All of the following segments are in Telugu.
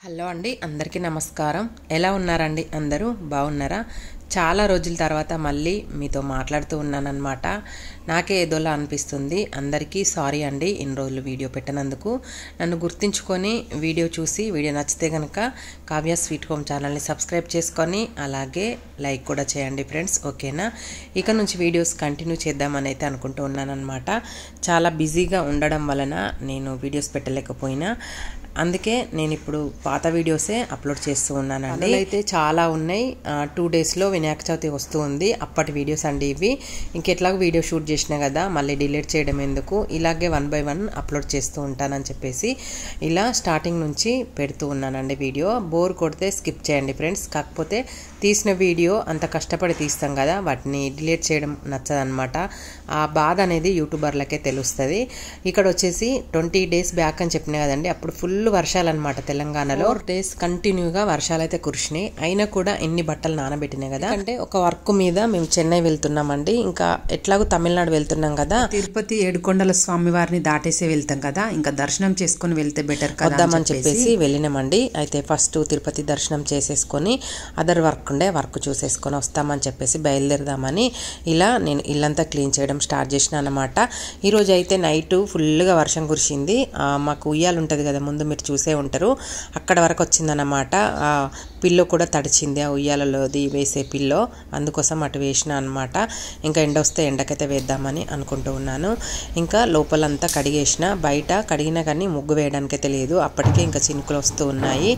హలో అండి, అందరికీ నమస్కారం. ఎలా ఉన్నారండి? అందరూ బాగున్నారా? చాలా రోజుల తర్వాత మళ్ళీ మీతో మాట్లాడుతూ ఉన్నానన్నమాట. నాకే ఏదోలా అనిపిస్తుంది. అందరికీ సారీ అండి, ఇన్ని రోజులు వీడియో పెట్టినందుకు. నన్ను గుర్తించుకొని వీడియో చూసి వీడియో నచ్చితే కనుక కావ్య స్వీట్ హోమ్ ఛానల్ని సబ్స్క్రైబ్ చేసుకొని అలాగే లైక్ కూడా చేయండి ఫ్రెండ్స్, ఓకేనా? ఇక నుంచి వీడియోస్ కంటిన్యూ చేద్దామని అయితే అనుకుంటూ ఉన్నానన్నమాట. చాలా బిజీగా ఉండడం వలన నేను వీడియోస్ పెట్టలేకపోయినా, అందుకే నేను ఇప్పుడు పాత వీడియోసే అప్లోడ్ చేస్తూ ఉన్నానండి. అయితే చాలా ఉన్నాయి. 2 డేస్లో వినాయక చవితి వస్తూ ఉంది. అప్పటి వీడియోస్ అండి ఇవి. ఇంకెట్లాగో వీడియో షూట్ చేసినా కదా, మళ్ళీ డిలీట్ చేయడం ఎందుకు, ఇలాగే 1 by 1 అప్లోడ్ చేస్తూ ఉంటానని చెప్పేసి ఇలా స్టార్టింగ్ నుంచి పెడుతూ ఉన్నానండి వీడియో. బోర్ కొడితే స్కిప్ చేయండి ఫ్రెండ్స్. కాకపోతే తీసిన వీడియో అంత కష్టపడి తీస్తాం కదా, వాటిని డిలీట్ చేయడం నచ్చదనమాట. ఆ బాధ అనేది యూట్యూబర్లకే తెలుస్తుంది. ఇక్కడ వచ్చేసి 20 days బ్యాక్ అని చెప్పినా కదండి, అప్పుడు ఫుల్ వర్షాలు అనమాట. తెలంగాణలో 4 days కంటిన్యూగా వర్షాలు అయితే కురిసినాయి. అయినా కూడా ఎన్ని బట్టలు నానబెట్టినాయి కదా. అంటే ఒక వర్క్ మీద మేము చెన్నై వెళ్తున్నామండి. ఇంకా ఎట్లాగో తమిళనాడు వెళ్తున్నాం కదా, తిరుపతి ఏడుకొండల స్వామి వారిని దాటేసే వెళ్తాం కదా, ఇంకా దర్శనం చేసుకుని వెళ్తే బెటర్ వద్దామని చెప్పేసి వెళ్ళినామండి. అయితే ఫస్ట్ తిరుపతి దర్శనం చేసేసుకొని అదర్ వర్క్ ఉండే వర్క్ చూసేసుకొని వస్తామని చెప్పేసి బయలుదేరదామని ఇలా నేను ఇల్లంతా క్లీన్ చేయడం స్టార్ట్ చేసిన అనమాట. ఈరోజు అయితే నైట్ ఫుల్గా వర్షం కురిసింది. మాకు ఉయ్యాలు ఉంటుంది కదా, ముందు మీరు చూసే ఉంటారు, అక్కడ వరకు వచ్చిందన్నమాట. పిల్లో కూడా తడిచింది, ఆ ఉయ్యాలలోది వేసే పిల్లో, అందుకోసం అటు వేసిన అనమాట. ఇంకా ఎండ వస్తే ఎండకైతే వేద్దామని అనుకుంటూ ఉన్నాను. ఇంకా లోపలంతా కడిగేసిన, బయట కడిగినా కానీ ముగ్గు వేయడానికైతే లేదు, అప్పటికే ఇంకా చినుకులు వస్తూ ఉన్నాయి.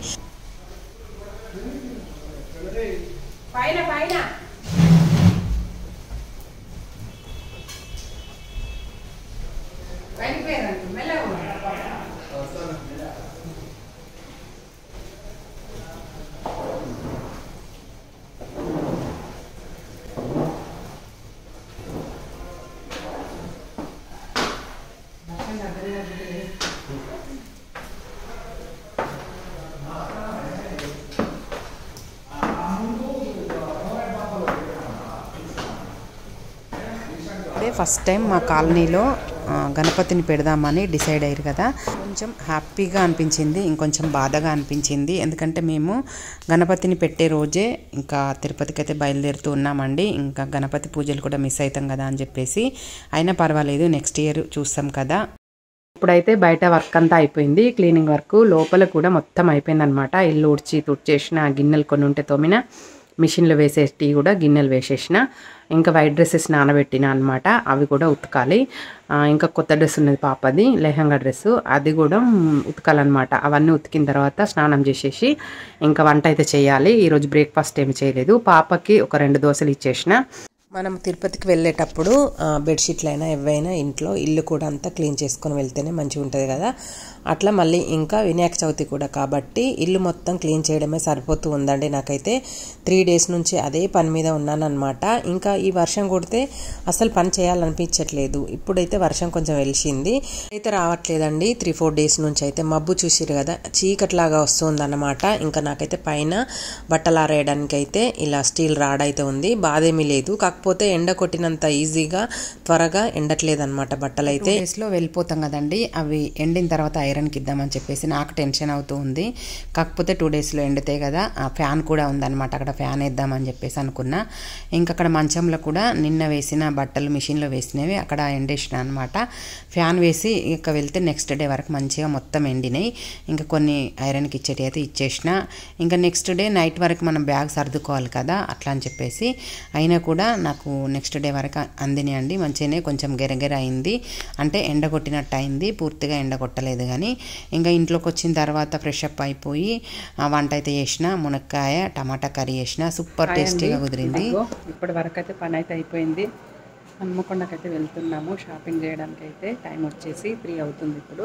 ఫస్ట్ టైం మా కాలనీలో గణపతిని పెడదామని డిసైడ్ అయ్యారు కదా, కొంచెం హ్యాపీగా అనిపించింది, ఇంకొంచెం బాధగా అనిపించింది. ఎందుకంటే మేము గణపతిని పెట్టే రోజే ఇంకా తిరుపతికి అయితే బయలుదేరుతూ ఉన్నామండి. ఇంకా గణపతి పూజలు కూడా మిస్ అవుతాం కదా అని చెప్పేసి, అయినా పర్వాలేదు నెక్స్ట్ ఇయర్ చూస్తాం కదా. ఇప్పుడైతే బయట వర్క్ అంతా అయిపోయింది, క్లీనింగ్ వర్క్. లోపల కూడా మొత్తం అయిపోయింది అనమాట. ఇల్లు ఉడ్చి తుడిచేసిన, గిన్నెలు కొన్ని ఉంటే తోమిన, మిషన్లో వేసేటి కూడా గిన్నెలు వేసేసిన, ఇంకా వైట్ డ్రెస్సెస్ నానబెట్టిన అనమాట, అవి కూడా ఉతకాలి. ఇంకా కొత్త డ్రెస్ ఉన్నది పాపది, లెహంగా డ్రెస్సు, అది కూడా ఉతకాలన్నమాట. అవన్నీ ఉతికిన తర్వాత స్నానం చేసేసి ఇంకా వంట అయితే చేయాలి. ఈరోజు బ్రేక్ఫాస్ట్ ఏమి చేయలేదు. పాపకి ఒక 2 దోశలు ఇచ్చేసిన. మనం తిరుపతికి వెళ్ళేటప్పుడు బెడ్షీట్లు అయినా ఏవైనా ఇంట్లో ఇల్లు కూడా అంతా క్లీన్ చేసుకొని వెళ్తేనే మంచిగా ఉంటుంది కదా. అట్లా మళ్ళీ ఇంకా వినాయక చవితి కూడా కాబట్టి ఇల్లు మొత్తం క్లీన్ చేయడమే సరిపోతూ ఉందండి. నాకైతే 3 days నుంచి అదే పని మీద ఉన్నానన్నమాట. ఇంకా ఈ వర్షం కొడితే అసలు పని చేయాలనిపించట్లేదు. ఇప్పుడైతే వర్షం కొంచెం వెలిసింది, అయితే రావట్లేదండి. 3-4 days నుంచి అయితే మబ్బు చూసిరు కదా, చీకట్లాగా వస్తుందన్నమాట. ఇంకా నాకైతే పైన బట్టలు ఆరేయడానికి అయితే ఇలా స్టీల్ రాడ్ అయితే ఉంది, బాధేమీ లేదు. కాకపోతే ఎండ కొట్టినంత ఈజీగా త్వరగా ఎండట్లేదన్నమాట బట్టలు అయితే. 2 daysలో వెళ్ళిపోతాం కదండి, అవి ఎండిన తర్వాత ఐరన్కి ఇద్దామని చెప్పేసి నాకు టెన్షన్ అవుతూ ఉంది. కాకపోతే 2 daysలో ఎండుతాయి కదా. ఆ ఫ్యాన్ కూడా ఉందన్నమాట, అక్కడ ఫ్యాన్ వేద్దామని చెప్పేసి అనుకున్నా. ఇంకా అక్కడ మంచంలో కూడా నిన్న వేసిన బట్టలు మిషన్లో వేసినవి అక్కడ ఎండేసిన అనమాట. ఫ్యాన్ వేసి ఇక వెళ్తే నెక్స్ట్ డే వరకు మంచిగా మొత్తం ఎండినాయి. ఇంకా కొన్ని ఐరన్కి ఇచ్చేటి అయితే ఇచ్చేసిన. ఇంకా నెక్స్ట్ డే నైట్ వరకు మనం బ్యాగ్ సర్దుకోవాలి కదా, అట్లా అని చెప్పేసి. అయినా కూడా నాకు నెక్స్ట్ డే వరకు అందినాయండి. మంచిగానే కొంచెం గెరగెర అయింది, అంటే ఎండ కొట్టినట్టు అయింది, పూర్తిగా ఎండ కొట్టలేదు. కానీ ఇంకా ఇంట్లోకి వచ్చిన తర్వాత ఫ్రెష్ అప్ అయిపోయి వంట అయితే చేసిన. మునక్కాయ టమాటా కర్రీ చేసిన, సూపర్ టేస్టీగా కుదిరింది. ఇప్పటి వరకు అయితే పని అయితే అయిపోయింది. హన్మకొండకైతే వెళ్తున్నాము షాపింగ్ చేయడానికి. అయితే టైం వచ్చేసి 3 అవుతుంది. ఇప్పుడు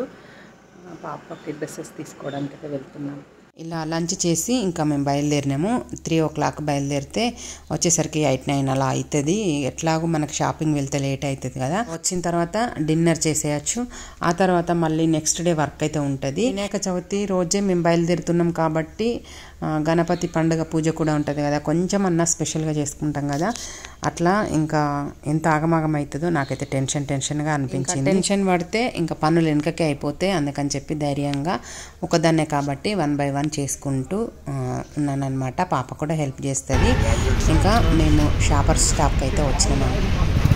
పాపకి డ్రెస్సెస్ తీసుకోవడానికి అయితే వెళ్తున్నాము. ఇలా లంచ్ చేసి ఇంకా మేము బయలుదేరినాము. 3 o'clock బయలుదేరితే వచ్చేసరికి 8-9 అలా అవుతుంది. ఎట్లాగో మనకు షాపింగ్ వెళ్తే లేట్ అవుతుంది కదా. వచ్చిన తర్వాత డిన్నర్ చేసేయచ్చు. ఆ తర్వాత మళ్ళీ నెక్స్ట్ డే వర్క్ అయితే ఉంటుంది. వినాయక చవితి రోజే మేము బయలుదేరుతున్నాం కాబట్టి గణపతి పండుగ పూజ కూడా ఉంటుంది కదా, కొంచెం అన్నా స్పెషల్గా చేసుకుంటాం కదా. అట్లా ఇంకా ఎంత ఆగమాగం అవుతుందో నాకైతే టెన్షన్గా అనిపించింది. టెన్షన్ పడితే ఇంకా పనులు వెనకకే అయిపోతే, అందుకని చెప్పి ధైర్యంగా ఒకదాన్నే కాబట్టి 1 by 1 పని చేసుకుంటూ ఉన్నానన్నమాట. పాప కూడా హెల్ప్ చేస్తుంది. ఇంకా మేము షాపర్ స్టాప్కి అయితే వచ్చినామండి.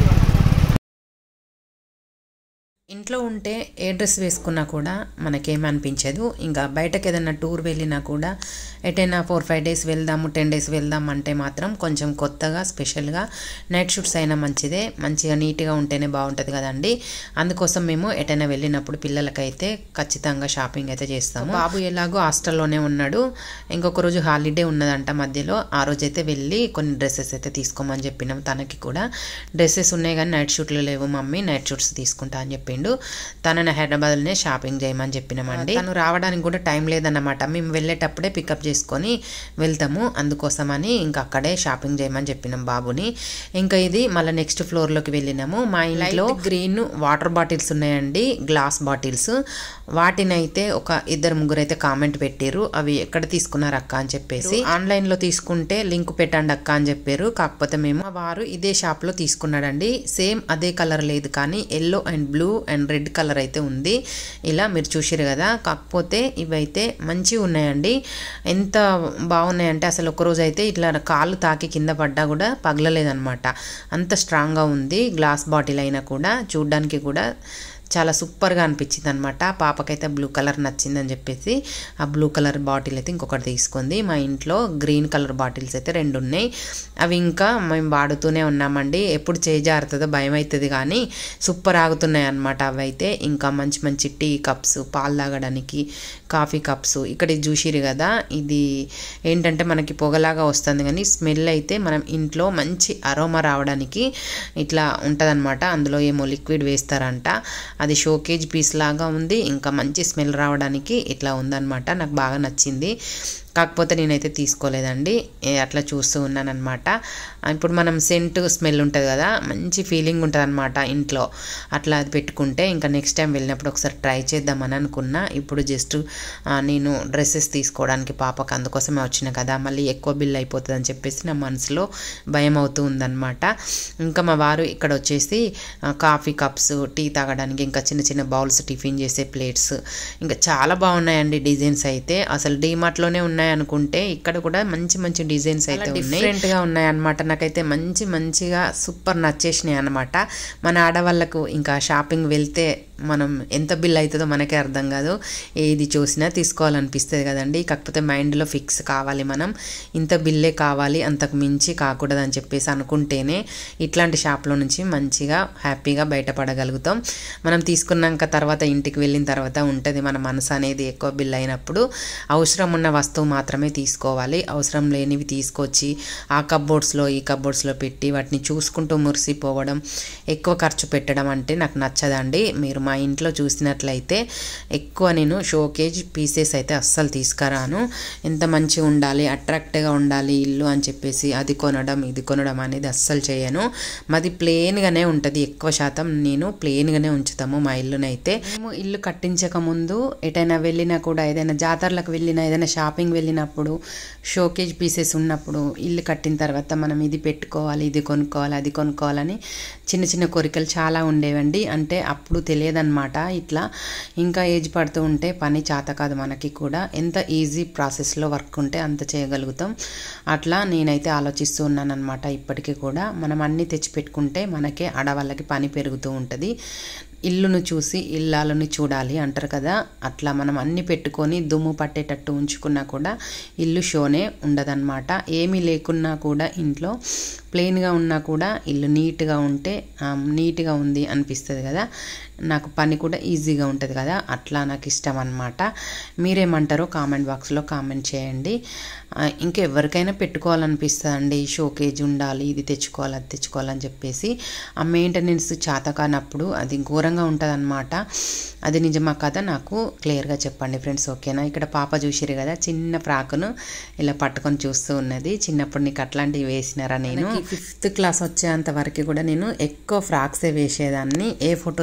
ఇంట్లో ఉంటే ఏ డ్రెస్ వేసుకున్నా కూడా మనకేమనిపించదు. ఇంకా బయటకు ఏదైనా టూర్ వెళ్ళినా కూడా ఎటైనా 4-5 డేస్ వెళ్దాము 10 డేస్ వెళ్దాం అంటే మాత్రం కొంచెం కొత్తగా స్పెషల్గా నైట్ షూట్స్ అయినా మంచిదే, మంచిగా నీట్గా ఉంటేనే బాగుంటుంది కదండి. అందుకోసం మేము ఎటైనా వెళ్ళినప్పుడు పిల్లలకైతే ఖచ్చితంగా షాపింగ్ అయితే చేస్తాము. బాబు ఎలాగో హాస్టల్లోనే ఉన్నాడు, ఇంకొక రోజు హాలిడే ఉన్నదంట మధ్యలో. ఆ రోజు అయితే వెళ్ళి కొన్ని డ్రెస్సెస్ అయితే తీసుకోమని చెప్పినాం. తనకి కూడా డ్రెస్సెస్ ఉన్నాయి కానీ నైట్ షూట్లు లేవు మమ్మీ, నైట్ షూట్స్ తీసుకుంటా అని చెప్పి తనని హైదరాబాద్లోనే షాపింగ్ చేయమని చెప్పినామండి. తను రావడానికి కూడా టైం లేదన్నమాట. మేము వెళ్ళేటప్పుడే పికప్ చేసుకొని వెళ్తాము, అందుకోసమని ఇంకా అక్కడే షాపింగ్ చేయమని చెప్పినాం బాబుని. ఇంకా ఇది మళ్ళీ నెక్స్ట్ ఫ్లోర్లోకి వెళ్ళినాము. మా ఇంట్లో గ్రీన్ వాటర్ బాటిల్స్ ఉన్నాయండి, గ్లాస్ బాటిల్స్. వాటినైతే ఒక 2-3 అయితే కామెంట్ పెట్టారు, అవి ఎక్కడ తీసుకున్నారు అక్క అని చెప్పేసి. ఆన్లైన్లో తీసుకుంటే లింక్ పెట్టండి అక్క అని చెప్పారు. కాకపోతే మేము వారు ఇదే షాప్లో తీసుకున్నాడండి. సేమ్ అదే కలర్ లేదు కానీ yellow and blue and red colour అయితే ఉంది. ఇలా మీరు చూసారు కదా. కాకపోతే ఇవైతే మంచిగా ఉన్నాయండి. ఎంత బాగున్నాయంటే అసలు ఒకరోజు అయితే ఇట్లా కాళ్ళు తాకి కింద పడ్డా కూడా పగలలేదన్నమాట. అంత స్ట్రాంగ్గా ఉంది. గ్లాస్ బాటిల్ అయినా కూడా చూడ్డానికి కూడా చాలా సూపర్గా అనిపించింది అనమాట. పాపకైతే బ్లూ కలర్ నచ్చిందని చెప్పేసి ఆ బ్లూ కలర్ బాటిల్ అయితే ఇంకొకటి తీసుకుంది. మా ఇంట్లో గ్రీన్ కలర్ బాటిల్స్ అయితే 2 ఉన్నాయి. అవి ఇంకా మేము వాడుతూనే ఉన్నామండి. ఎప్పుడు చేజారుతుందో భయం అవుతుంది కానీ సూపర్ ఆగుతున్నాయి అనమాట. అవి అయితే ఇంకా మంచి మంచి టీ కప్స్, పాలు తాగడానికి కాఫీ కప్స్. ఇక్కడ చూసిరు కదా, ఇది ఏంటంటే మనకి పొగలాగా వస్తుంది కానీ స్మెల్ అయితే మనం ఇంట్లో మంచి అరోమా రావడానికి ఇట్లా ఉంటుందన్నమాట. అందులో ఏమో లిక్విడ్ వేస్తారంట. అది షోకేజ్ పీస్ లాగా ఉంది, ఇంకా మంచి స్మెల్ రావడానికి ఇట్లా ఉందన్నమాట. నాకు బాగా నచ్చింది. కాకపోతే నేనైతే తీసుకోలేదండి, అట్లా చూస్తూ ఉన్నాను అనమాట. ఇప్పుడు మనం సెంట్ స్మెల్ ఉంటుంది కదా, మంచి ఫీలింగ్ ఉంటుంది అనమాట ఇంట్లో. అట్లా అది పెట్టుకుంటే ఇంకా నెక్స్ట్ టైం వెళ్ళినప్పుడు ఒకసారి ట్రై చేద్దామని అనుకున్నా. ఇప్పుడు జస్ట్ నేను డ్రెస్సెస్ తీసుకోవడానికి పాపకు అందుకోసమే వచ్చిన కదా, మళ్ళీ ఎక్కువ బిల్ అయిపోతుంది అని చెప్పేసి నా మనసులో భయం అవుతూ ఉందన్నమాట. ఇంకా మా వారు ఇక్కడ వచ్చేసి కాఫీ కప్స్, టీ తాగడానికి ఇంకా చిన్న చిన్న బౌల్స్, టిఫిన్ చేసే ప్లేట్స్ ఇంకా చాలా బాగున్నాయండి. డిజైన్స్ అయితే అసలు డీమార్ట్లోనే ఉన్నాయి అనుకుంటే ఇక్కడ కూడా మంచి మంచి డిజైన్స్ అయితే డిఫరెంట్గా ఉన్నాయి అనమాట. నాకైతే మంచిగా సూపర్ నచ్చేసినాయి అనమాట. మన ఆడవాళ్ళకు ఇంకా షాపింగ్ వెళ్తే మనం ఎంత బిల్ అవుతుందో మనకే అర్థం కాదు. ఏది చూసినా తీసుకోవాలనిపిస్తుంది కదండి. కాకపోతే మైండ్లో ఫిక్స్ కావాలి, మనం ఇంత బిల్లే కావాలి, అంతకు మించి కాకూడదు అని చెప్పేసి అనుకుంటేనే ఇట్లాంటి షాప్లో నుంచి మంచిగా హ్యాపీగా బయటపడగలుగుతాం. మనం తీసుకున్నాక తర్వాత ఇంటికి వెళ్ళిన తర్వాత ఉంటుంది మన మనసు అనేది ఎక్కువ బిల్ అయినప్పుడు. అవసరం ఉన్న వస్తువు మాత్రమే తీసుకోవాలి, అవసరం లేనివి తీసుకొచ్చి ఆ కబ్బోర్డ్స్లో ఈ కబ్బోర్డ్స్లో పెట్టి వాటిని చూసుకుంటూ మురిసిపోవడం, ఎక్కువ ఖర్చు పెట్టడం అంటే నాకు నచ్చదండి. మీరు మా ఇంట్లో చూసినట్లయితే ఎక్కువ నేను షోకేజ్ పీసెస్ అయితే అస్సలు తీసుకురాను. ఎంత మంచిగా ఉండాలి, అట్రాక్ట్గా ఉండాలి ఇల్లు అని చెప్పేసి అది కొనడం ఇది కొనడం అనేది అస్సలు చేయను. మాది ప్లెయిన్గానే ఉంటుంది. ఎక్కువ శాతం నేను ప్లెయిన్గానే ఉంచుతాము మా ఇల్లునైతే. మేము ఇల్లు కట్టించక ముందు ఎటైనా వెళ్ళినా కూడా, ఏదైనా జాతరలకు వెళ్ళినా, ఏదైనా షాపింగ్ వెళ్ళినప్పుడు షోకేజ్ పీసెస్ ఉన్నప్పుడు, ఇల్లు కట్టిన తర్వాత మనం ఇది పెట్టుకోవాలి, ఇది కొనుక్కోవాలి, అది కొనుక్కోవాలని చిన్న చిన్న కోరికలు చాలా ఉండేవండి. అంటే అప్పుడు తెలియదన్నమాట. ఇట్లా ఇంకా ఏజ్ పడుతూ ఉంటే పని చేత కాదు మనకి కూడా. ఎంత ఈజీ ప్రాసెస్లో వర్క్ ఉంటే అంత చేయగలుగుతాం. అట్లా నేనైతే ఆలోచిస్తూ ఉన్నాను అనమాట. ఇప్పటికీ కూడా మనం అన్నీ తెచ్చిపెట్టుకుంటే మనకే ఆడవాళ్ళకి పని పెరుగుతూ ఉంటుంది. ఇల్లును చూసి ఇల్లాలను చూడాలి అంటారు కదా, అట్లా మనం అన్ని పెట్టుకొని దుమ్ము పట్టేటట్టు ఉంచుకున్నా కూడా ఇల్లు షోనే ఉండదన్నమాట. ఏమీ లేకున్నా కూడా ఇంట్లో ప్లెయిన్గా ఉన్నా కూడా ఇల్లు నీట్గా ఉంటే నీట్గా ఉంది అనిపిస్తుంది కదా, నాకు పని కూడా ఈజీగా ఉంటుంది కదా, అట్లా నాకు ఇష్టం అన్నమాట. మీరేమంటారో కామెంట్ బాక్స్లో కామెంట్ చేయండి. ఇంకెవరికైనా పెట్టుకోవాలనిపిస్తుందండి, షోకేజ్ ఉండాలి, ఇది తెచ్చుకోవాలి అది తెచ్చుకోవాలని చెప్పేసి. ఆ మెయింటెనెన్స్ చేత కానప్పుడు అది ఘోరంగా ఉంటుంది అన్నమాట. అది నిజమా కదా నాకు క్లియర్గా చెప్పండి ఫ్రెండ్స్, ఓకేనా. ఇక్కడ పాప చూసిరు కదా, చిన్న ఫ్రాకును ఇలా పట్టుకొని చూస్తూ ఉన్నది. చిన్నప్పుడు నీకు అట్లాంటివి వేసినారా? నేను 5th క్లాస్ వచ్చేంత వరకు కూడా నేను ఎక్కువ ఫ్రాక్సే వేసేదాన్ని. ఏ ఫోటో చూసినా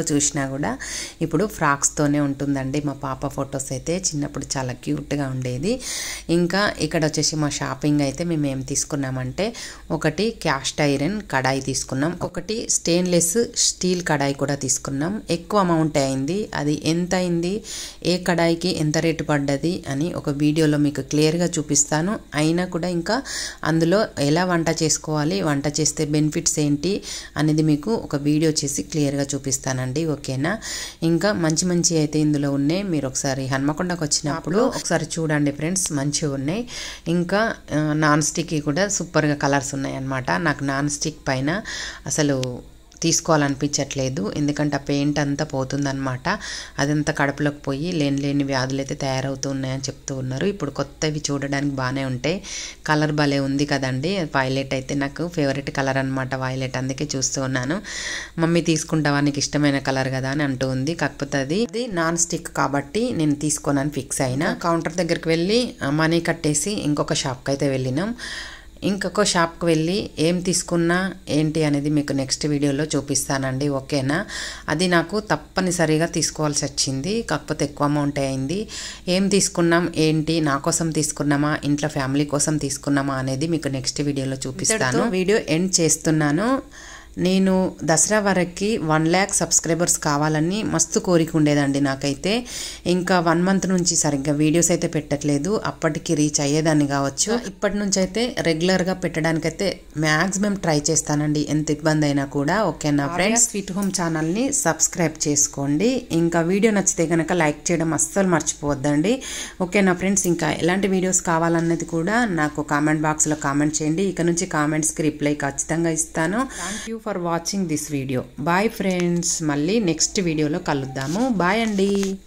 కూడా ఇప్పుడు ఫ్రాక్స్తోనే ఉంటుందండి మా పాప ఫొటోస్ అయితే. చిన్నప్పుడు చాలా క్యూట్గా ఉండేది. ఇంకా ఇక్కడ వచ్చేసి మా షాపింగ్ అయితే మేము ఏం తీసుకున్నామంటే ఒకటి క్యాస్ట్ ఐరన్ కడాయి తీసుకున్నాం, ఒకటి స్టెయిన్లెస్ స్టీల్ కడాయి కూడా తీసుకున్నాం. ఎక్కువ అమౌంట్ అయింది. అది ఎంత అయింది, ఏ కడాయికి ఎంత రేటు పడ్డది అని ఒక వీడియోలో మీకు క్లియర్గా చూపిస్తాను. అయినా కూడా ఇంకా అందులో ఎలా వంట చేసుకోవాలి, వంట చేస్తే బెనిఫిట్స్ ఏంటి అనేది మీకు ఒక వీడియో చేసి క్లియర్గా చూపిస్తానండి. ఓకేనా? ఇంకా మంచి మంచి అయితే ఇందులో ఉన్నాయి. మీరు ఒకసారి హన్మకొండకు వచ్చినప్పుడు ఒకసారి చూడండి ఫ్రెండ్స్, మంచిగా ఉన్నాయి. ఇంకా నాన్ స్టిక్ కూడా సూపర్గా కలర్స్ ఉన్నాయి అన్నమాట. నాకు నాన్ స్టిక్ పైన అసలు తీసుకోవాలనిపించట్లేదు, ఎందుకంటే ఆ పెయింట్ అంతా పోతుందన్నమాట. అదంతా కడుపులోకి పోయి లేని వ్యాధులు అయితే తయారవుతూ ఉన్నాయని చెప్తూ ఉన్నారు. ఇప్పుడు కొత్తవి చూడడానికి బాగానే ఉంటాయి. కలర్ భలే ఉంది కదండి. వైలెట్ అయితే నాకు ఫేవరెట్ కలర్ అనమాట, వైలెట్. అందుకే చూస్తూ ఉన్నాను. మమ్మీ తీసుకుంటావా, నీకు ఇష్టమైన కలర్ కదా అని అంటూ ఉంది. కాకపోతే అది నాన్ స్టిక్ కాబట్టి నేను తీసుకోనని ఫిక్స్ అయినా. కౌంటర్ దగ్గరికి వెళ్ళి మనీ కట్టేసి ఇంకొక షాప్కి అయితే వెళ్ళినాం. ఇంకొక షాప్కి వెళ్ళి ఏం తీసుకున్నా ఏంటి అనేది మీకు నెక్స్ట్ వీడియోలో చూపిస్తానండి. ఓకేనా? అది నాకు తప్పనిసరిగా తీసుకోవాల్సి వచ్చింది, కాకపోతే ఎక్కువ అమౌంట్ అయింది. ఏం తీసుకున్నాం ఏంటి, నా కోసం తీసుకున్నామా, ఇంట్లో ఫ్యామిలీ కోసం తీసుకున్నామా అనేది మీకు నెక్స్ట్ వీడియోలో చూపిస్తాను. వీడియో ఎండ్ చేస్తున్నాను. నేను దసరా వరకు 1 lakh సబ్స్క్రైబర్స్ కావాలని మస్తు కోరిక ఉండేదండి నాకైతే. ఇంకా 1 month నుంచి సరిగ్గా వీడియోస్ అయితే పెట్టట్లేదు. అప్పటికి రీచ్ అయ్యేదాన్ని కావచ్చు. ఇప్పటి నుంచి అయితే రెగ్యులర్గా పెట్టడానికైతే మ్యాక్సిమం ట్రై చేస్తానండి, ఎంత ఇబ్బంది అయినా కూడా. ఓకేనా ఫ్రెండ్స్? స్వీట్ హోమ్ ఛానల్ని సబ్స్క్రైబ్ చేసుకోండి. ఇంకా వీడియో నచ్చితే కనుక లైక్ చేయడం అస్సలు మర్చిపోవద్దండి. ఓకేనా ఫ్రెండ్స్? ఇంకా ఎలాంటి వీడియోస్ కావాలన్నది కూడా నాకు కామెంట్ బాక్స్లో కామెంట్ చేయండి. ఇక నుంచి కామెంట్స్కి రిప్లై ఖచ్చితంగా ఇస్తాను. Thank you for watching this video. Bye friends, మళ్ళీ నెక్స్ట్ వీడియోలో కలుద్దాము. బాయ్ అండి.